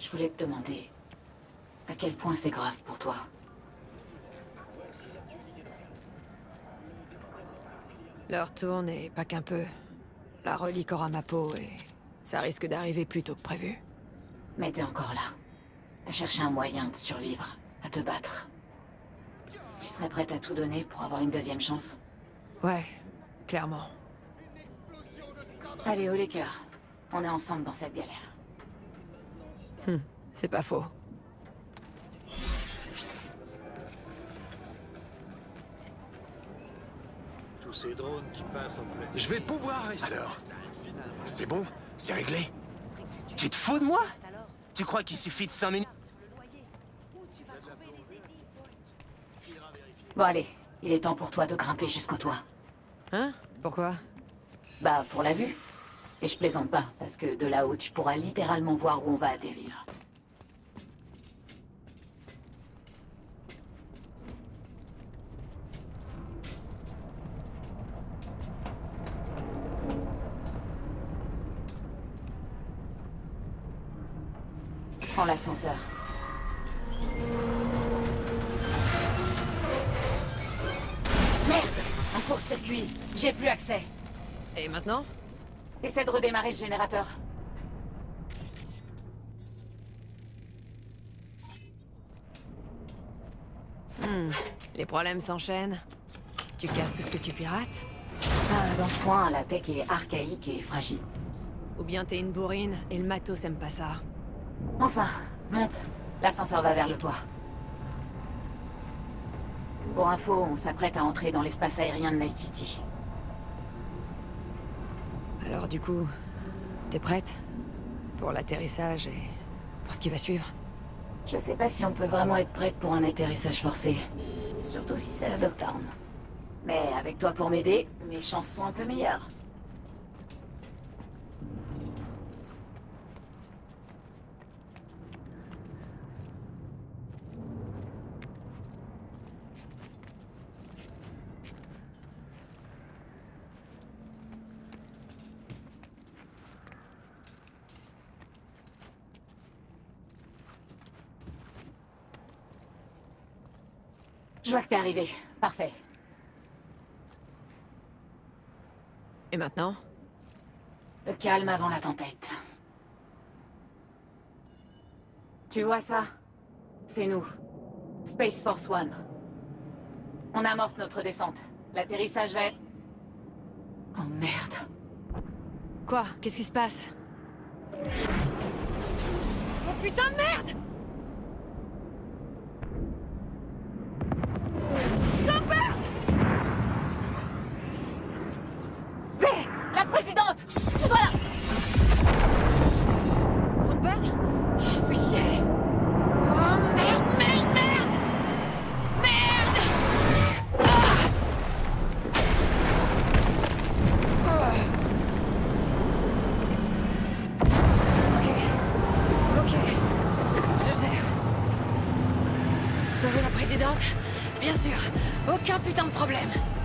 Je voulais te demander à quel point c'est grave pour toi. L'heure tourne et pas qu'un peu. La relique aura ma peau et ça risque d'arriver plus tôt que prévu. Mais t'es encore là, à chercher un moyen de survivre, à te battre. Tu serais prête à tout donner pour avoir une deuxième chance? Ouais, clairement. Allez, haut les cœurs. On est ensemble dans cette galère. C'est pas faux. Tous ces drones qui passent en pleine... Je vais pouvoir rester. Alors, c'est bon? C'est réglé? Tu te fous de moi? Tu crois qu'il suffit de 5 minutes? Bon allez, il est temps pour toi de grimper jusqu'au toit. Hein? Pourquoi? Bah, pour la vue. Et je plaisante pas, parce que de là-haut, tu pourras littéralement voir où on va atterrir. Prends l'ascenseur. Merde! Un court-circuit. J'ai plus accès. Et maintenant? Essaie de redémarrer le générateur. Les problèmes s'enchaînent. Tu casses tout ce que tu pirates? Ah, dans ce coin, la tech est archaïque et fragile. Ou bien t'es une bourrine et le matos aime pas ça. Enfin, monte. L'ascenseur va vers le toit. Pour info, on s'apprête à entrer dans l'espace aérien de Night City. Alors du coup, t'es prête? Pour l'atterrissage et pour ce qui va suivre? Je sais pas si on peut vraiment être prête pour un atterrissage forcé. Surtout si c'est à Dogtown. Mais avec toi pour m'aider, mes chances sont un peu meilleures. Je vois que t'es arrivé. Parfait. Et maintenant? Le calme avant la tempête. Tu vois ça? C'est nous. Space Force One. On amorce notre descente. L'atterrissage va être... Oh merde. Quoi? Qu'est-ce qui se passe? Oh putain de merde! La présidente! Tu dois la... Songbird? Oh, fais chier! Oh merde, merde, merde! Merde! Ok, je gère. Sauver la présidente? Bien sûr, aucun putain de problème.